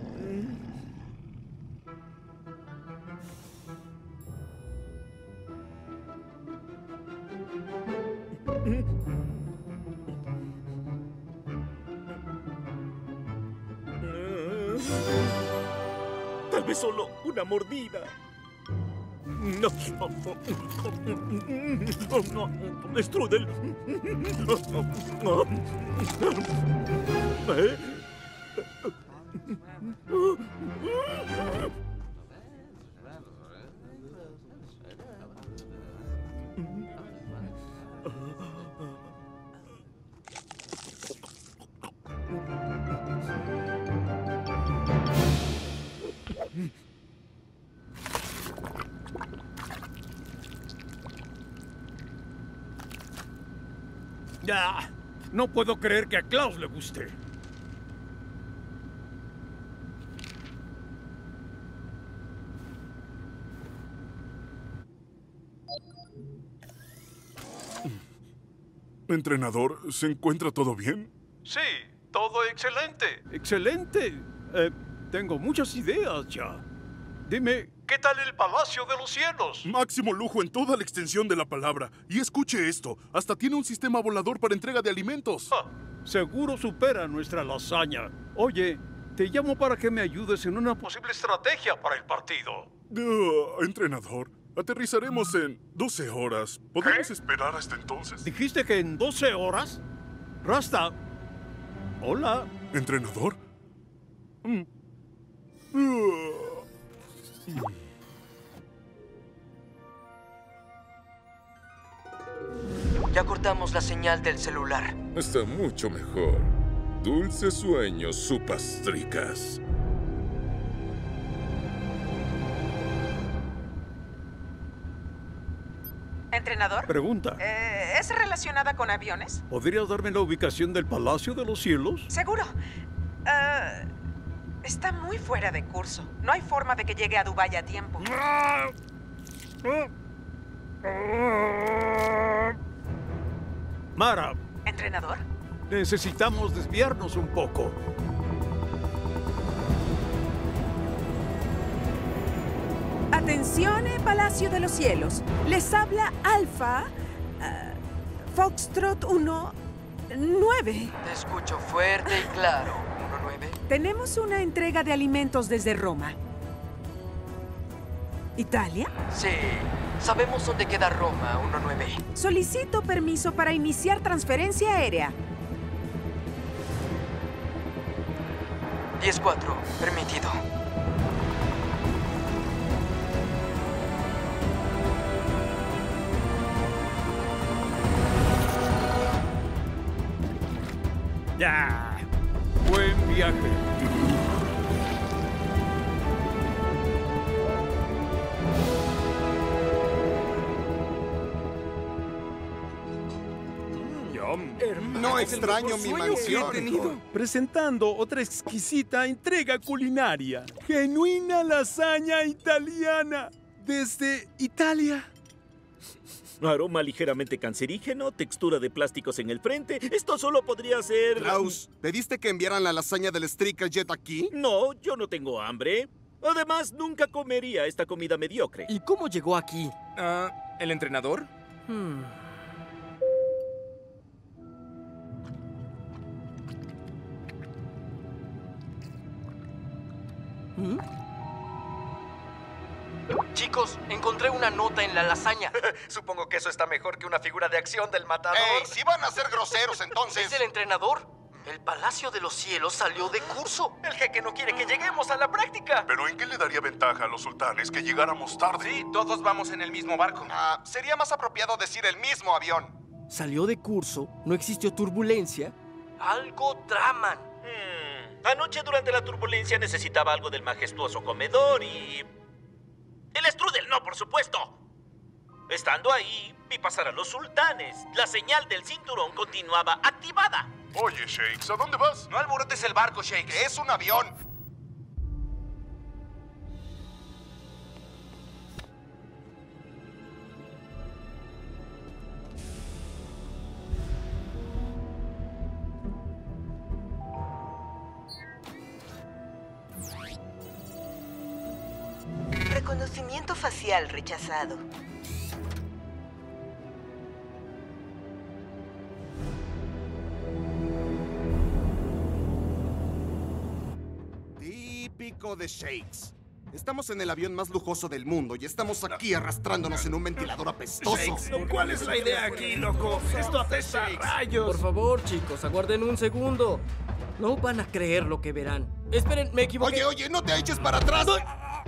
Tal vez solo una mordida. No. Strudel. ¿Eh? ¡Ah! No puedo creer que a Klaus le guste. Entrenador, ¿se encuentra todo bien? Sí, todo excelente. ¡Excelente! Eh, tengo muchas ideas ya. Dime... ¿Qué tal el Palacio de los Cielos? Máximo lujo en toda la extensión de la palabra. Y escuche esto, hasta tiene un sistema volador para entrega de alimentos. Ah, seguro supera nuestra lasaña. Oye, te llamo para que me ayudes en una posible estrategia para el partido. Uh, entrenador, aterrizaremos en doce horas. ¿Podemos ¿Qué? esperar hasta entonces? ¿Dijiste que en doce horas? Rasta. Hola. ¿Entrenador? Mm. Uh. Ya cortamos la señal del celular. Está mucho mejor. Dulces sueños, supastricas. ¿Entrenador? Pregunta. Eh, ¿Es relacionada con aviones? ¿Podrías darme la ubicación del Palacio de los Cielos? Seguro. Uh, está muy fuera de curso. No hay forma de que llegue a Dubái a tiempo. Mara. ¿Entrenador? Necesitamos desviarnos un poco. Atención, Palacio de los Cielos. Les habla Alfa uh, Foxtrot uno nueve. Te escucho fuerte y claro, uno nueve. Tenemos una entrega de alimentos desde Roma. ¿Italia? Sí. Sabemos dónde queda Roma, uno nueve. Solicito permiso para iniciar transferencia aérea. diez cuatro, permitido. Ya. Buen viaje. No extraño mi mansión. Presentando otra exquisita entrega culinaria. Genuina lasaña italiana. Desde Italia. Aroma ligeramente cancerígeno, textura de plásticos en el frente. Esto solo podría ser... Klaus, ¿pediste que enviaran la lasaña del Streaker Jet aquí? No, yo no tengo hambre. Además, nunca comería esta comida mediocre. ¿Y cómo llegó aquí? Ah, ¿el entrenador? Hmm. ¿Mm? Chicos, encontré una nota en la lasaña. Supongo que eso está mejor que una figura de acción del matador. ¡Ey! ¡Si van a ser groseros entonces! ¿Es el entrenador? El Palacio de los Cielos salió de curso. El jeque no quiere que lleguemos a la práctica. ¿Pero en qué le daría ventaja a los sultanes que llegáramos tarde? Sí, todos vamos en el mismo barco. Ah, sería más apropiado decir el mismo avión. Salió de curso, no existió turbulencia. Algo traman. Hmm. Anoche durante la turbulencia necesitaba algo del majestuoso comedor y... ¡el strudel! ¡No, por supuesto! Estando ahí, vi pasar a los sultanes. La señal del cinturón continuaba activada. Oye, Shakes, ¿a dónde vas? No alborotes el barco, Shakes. Es un avión. Reconocimiento facial rechazado. Típico de Shakes. Estamos en el avión más lujoso del mundo y estamos aquí arrastrándonos en un ventilador apestoso. Shakes, ¿cuál es la idea aquí, loco? Esto apesta a rayos. Por favor, chicos, aguarden un segundo. No van a creer lo que verán. Esperen, me equivoqué. Oye, oye, no te eches para atrás. No.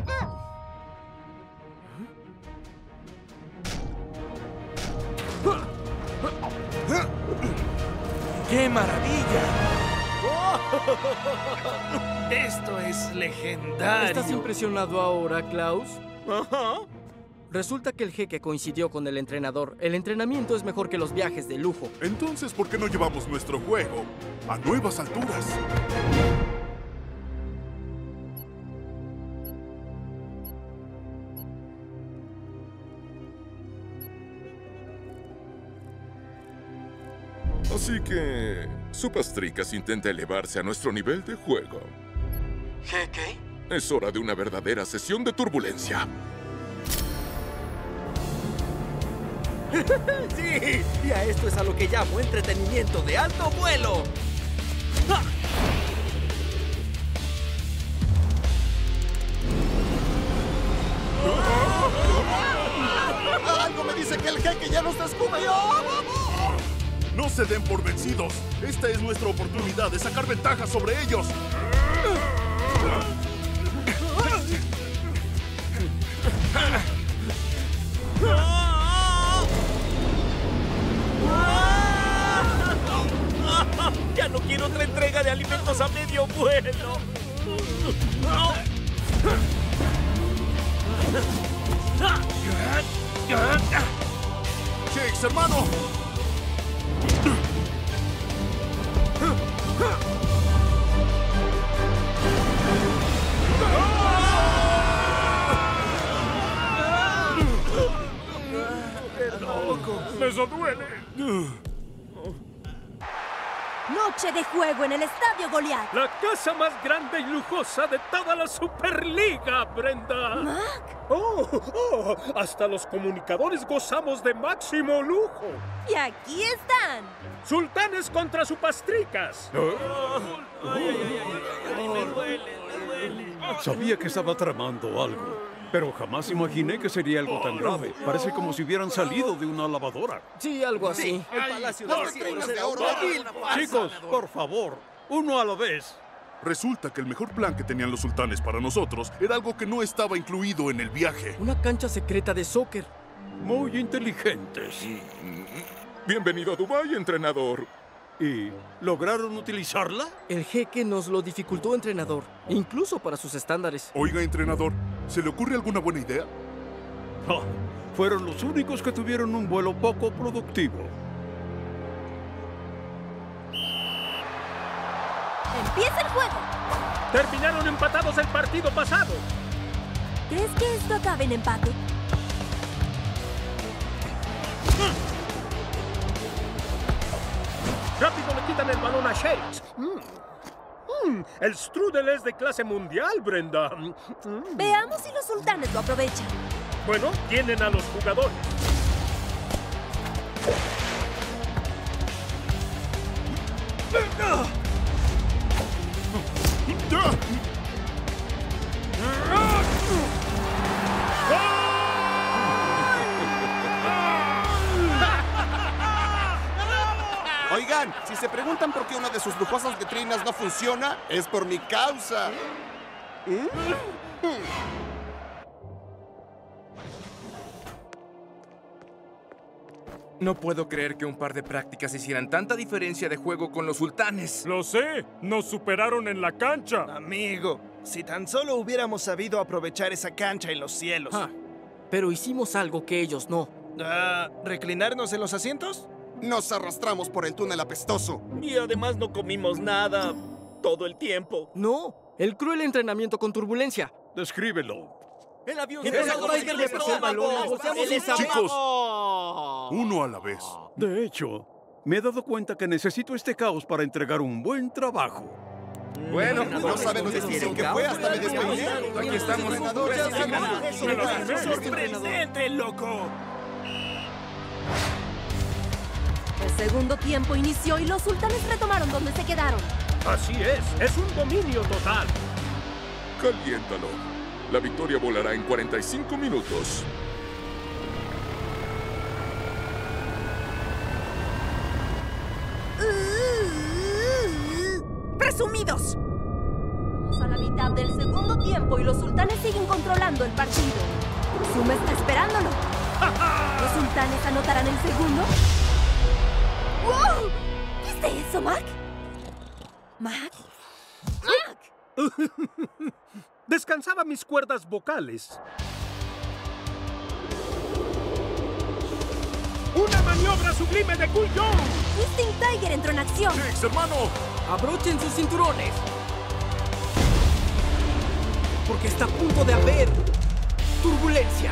¡Qué maravilla! Esto es legendario. ¿Estás impresionado ahora, Klaus? Ajá. Resulta que el jeque coincidió con el entrenador. El entrenamiento es mejor que los viajes de lujo. Entonces, ¿por qué no llevamos nuestro juego a nuevas alturas? Así que... Supastricas intenta elevarse a nuestro nivel de juego. ¿Qué? ¿Qué? Es hora de una verdadera sesión de turbulencia. ¡Sí! Y a esto es a lo que llamo entretenimiento de alto vuelo. ¡Ah! ¡Algo me dice que el jeque ya nos descubrió! No se den por vencidos. Esta es nuestra oportunidad de sacar ventaja sobre ellos. ¡Ya no quiero otra entrega de alimentos a medio vuelo! ¡Shakes, hermano! ¡Eso duele! Noche de juego en el Estadio Goliath. La casa más grande y lujosa de toda la Superliga, Brenda. ¿Mac? Oh, oh, hasta los comunicadores gozamos de máximo lujo. Y aquí están. Sultanes contra Supastricas. Sabía que estaba tramando algo, pero jamás imaginé que sería algo tan grave. Parece como si hubieran salido de una lavadora. Sí, algo así. El Palacio de los Cielos era una vil farsa. Chicos, por favor, uno a la vez. Resulta que el mejor plan que tenían los sultanes para nosotros era algo que no estaba incluido en el viaje. Una cancha secreta de soccer. Muy inteligentes. Bienvenido a Dubái, entrenador. ¿Y lograron utilizarla? El jeque nos lo dificultó, entrenador. Incluso para sus estándares. Oiga, entrenador, ¿se le ocurre alguna buena idea? Ah, fueron los únicos que tuvieron un vuelo poco productivo. Empieza el juego. Terminaron empatados el partido pasado. ¿Crees que esto acabe en empate? Rápido le quitan el balón a Shakes. Mm. Mm, el strudel es de clase mundial, Brenda. Mm. Veamos si los sultanes lo aprovechan. Bueno, tienen a los jugadores. Oigan, si se preguntan por qué una de sus lujosas vitrinas no funciona, es por mi causa. ¿Mm? No puedo creer que un par de prácticas hicieran tanta diferencia de juego con los sultanes. Lo sé, nos superaron en la cancha. Amigo, si tan solo hubiéramos sabido aprovechar esa cancha en los cielos. Ah, pero hicimos algo que ellos no. Ah, ¿reclinarnos en los asientos? Nos arrastramos por el túnel apestoso. Y además no comimos nada todo el tiempo. No, el cruel entrenamiento con turbulencia. Descríbelo. El avión Chicos, uno a la vez. De hecho, me he dado cuenta que necesito este caos para entregar un buen trabajo. Bueno, no saben lo difícil que fue, hasta me despeiné. Aquí estamos. ¡Sorprendente, loco! El segundo tiempo inició y los sultanes retomaron donde se quedaron. Así es, es un dominio total. Caliéntalo. La victoria volará en cuarenta y cinco minutos. ¡Presumidos! Vamos a la mitad del segundo tiempo y los sultanes siguen controlando el partido. Zuma está esperándolo. ¿Los sultanes anotarán el segundo? ¡Wow! ¿Viste eso, Mac? ¿Mac? ¡Mac! Descansaba mis cuerdas vocales. ¡Una maniobra sublime de Cool Joe! Twisting Tiger entró en acción. ¡Shakes, hermano! ¡Abrochen sus cinturones! Porque está a punto de haber turbulencia.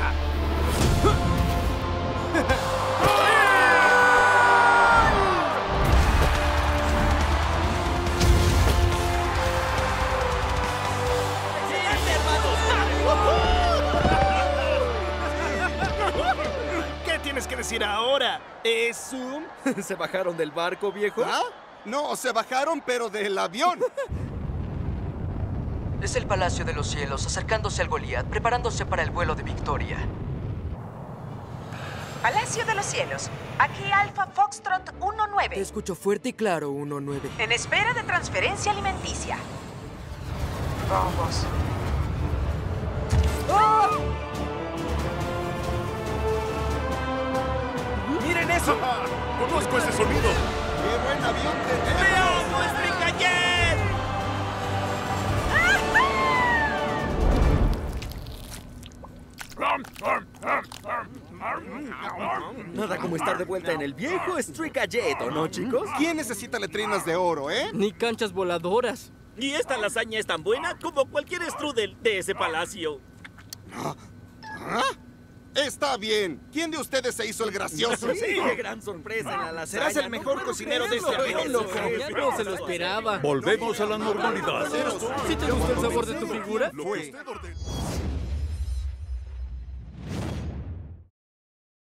tienes que decir ahora. ¿Es un...? ¿Se bajaron del barco, viejo? ¿Ah? No, se bajaron, pero del avión. Es el Palacio de los Cielos, acercándose al Goliath, preparándose para el vuelo de victoria. Palacio de los Cielos. Aquí Alpha Foxtrot uno nueve. Te escucho fuerte y claro, uno nueve. En espera de transferencia alimenticia. Vamos. ¡Oh! ¡Miren eso! ¡Conozco ese sonido! ¡Qué buen avión tenemos! ¡Veamos, Stringajet! Nada como estar de vuelta en el viejo Stringajet, ¿o no, chicos? ¿Quién necesita letrinas de oro, eh? Ni canchas voladoras. Y esta lasaña es tan buena como cualquier strudel de ese palacio. ¿Ah? Está bien. ¿Quién de ustedes se hizo el gracioso? Sí, qué gran sorpresa en la lasaña. Serás el mejor No cocinero de este creerlo, avión. loco. Ya no se lo esperaba. Volvemos a la normalidad. ¿Sí te gusta el sabor de tu figura? Lo que usted ordene.